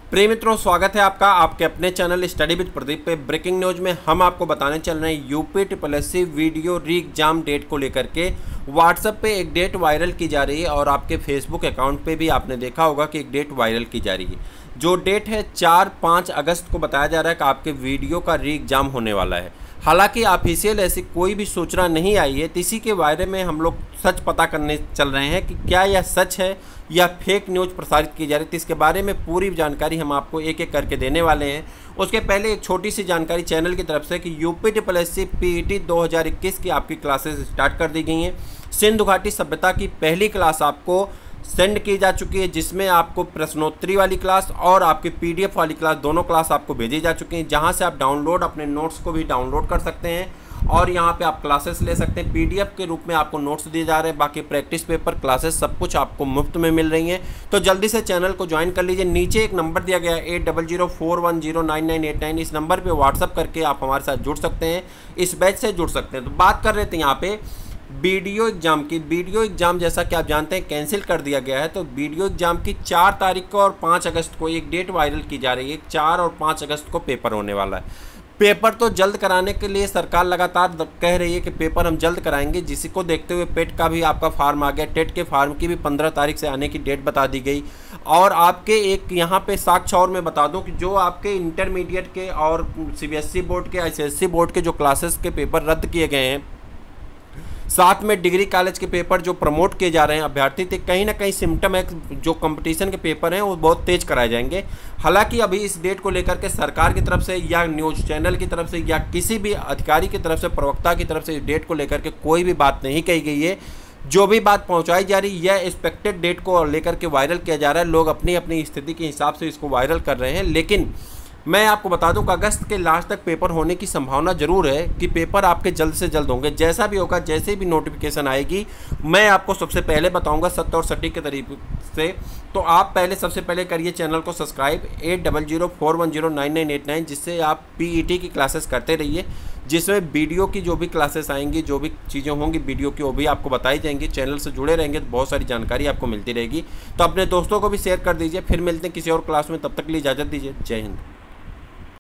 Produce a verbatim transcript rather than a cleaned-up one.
प्रिय मित्रों, स्वागत है आपका आपके अपने चैनल स्टडी विद प्रदीप पे। ब्रेकिंग न्यूज में हम आपको बताने चल रहे हैं UP triple S C video re exam date को लेकर के व्हाट्सएप पे एक डेट वायरल की जा रही है और आपके फेसबुक अकाउंट पे भी आपने देखा होगा कि एक डेट वायरल की जा रही है। जो डेट है चार पाँच अगस्त को बताया जा रहा है कि आपके वीडियो का री एग्जाम होने वाला है। हालांकि ऑफिशियल ऐसी कोई भी सूचना नहीं आई है, तो इसी के बारे में हम लोग सच पता करने चल रहे हैं कि क्या यह सच है या फेक न्यूज़ प्रसारित की जा रही है। तो इसके बारे में पूरी जानकारी हम आपको एक एक करके देने वाले हैं। उसके पहले एक छोटी सी जानकारी चैनल की तरफ से कि UP triple S C P E T दो हज़ार इक्कीस की आपकी क्लासेस स्टार्ट कर दी गई हैं। सिंधु घाटी सभ्यता की पहली क्लास आपको सेंड की जा चुकी है, जिसमें आपको प्रश्नोत्तरी वाली क्लास और आपकी पीडीएफ वाली क्लास दोनों क्लास आपको भेजी जा चुकी हैं, जहां से आप डाउनलोड अपने नोट्स को भी डाउनलोड कर सकते हैं और यहां पे आप क्लासेस ले सकते हैं। पीडीएफ के रूप में आपको नोट्स दिए जा रहे हैं, बाकी प्रैक्टिस पेपर क्लासेस सब कुछ आपको मुफ्त में मिल रही हैं। तो जल्दी से चैनल को ज्वाइन कर लीजिए। नीचे एक नंबर दिया गया है eight double zero four one zero nine nine eight nine, इस नंबर पर व्हाट्सअप करके आप हमारे साथ जुड़ सकते हैं, इस बैच से जुड़ सकते हैं। तो बात कर रहे थे यहाँ पे वीडियो एग्जाम की। वीडियो एग्जाम जैसा कि आप जानते हैं कैंसिल कर दिया गया है, तो वीडियो एग्जाम की चार तारीख को और पाँच अगस्त को एक डेट वायरल की जा रही है। चार और पाँच अगस्त को पेपर होने वाला है। पेपर तो जल्द कराने के लिए सरकार लगातार कह रही है कि पेपर हम जल्द कराएंगे, जिसको देखते हुए पेट का भी आपका फार्म आ गया। टेट के फार्म की भी पंद्रह तारीख से आने की डेट बता दी गई। और आपके एक यहाँ पे साक्ष्य और मैं बता दूं कि जो आपके इंटरमीडिएट के और C B S E board के I C S C board के जो क्लासेस के पेपर रद्द किए गए हैं, साथ में डिग्री कॉलेज के पेपर जो प्रमोट किए जा रहे हैं अभ्यर्थी थे, कहीं ना कहीं सिम्टम है जो कंपटीशन के पेपर हैं वो बहुत तेज कराए जाएंगे। हालांकि अभी इस डेट को लेकर के सरकार की तरफ से या न्यूज़ चैनल की तरफ से या किसी भी अधिकारी की तरफ से, प्रवक्ता की तरफ से इस डेट को लेकर के कोई भी बात नहीं कही गई है। जो भी बात पहुंचाई जा रही है यह एक्सपेक्टेड डेट को लेकर के वायरल किया जा रहा है। लोग अपनी अपनी स्थिति के हिसाब से इसको वायरल कर रहे हैं, लेकिन मैं आपको बता दूं कि अगस्त के लास्ट तक पेपर होने की संभावना जरूर है कि पेपर आपके जल्द से जल्द होंगे। जैसा भी होगा, जैसे भी नोटिफिकेशन आएगी, मैं आपको सबसे पहले बताऊंगा सत्य और सटीक के तरीके से। तो आप पहले सबसे पहले करिए चैनल को subscribe eight double zero four one zero nine nine eight nine, जिससे आप पीईटी की क्लासेस करते रहिए, जिसमें वीडियो की जो भी क्लासेस आएंगी, जो भी चीज़ें होंगी वीडियो की, वो भी आपको बताई जाएंगी। चैनल से जुड़े रहेंगे तो बहुत सारी जानकारी आपको मिलती रहेगी। तो अपने दोस्तों को भी शेयर कर दीजिए। फिर मिलते हैं किसी और क्लास में, तब तक के लिए इजाज़त दीजिए। जय हिंद।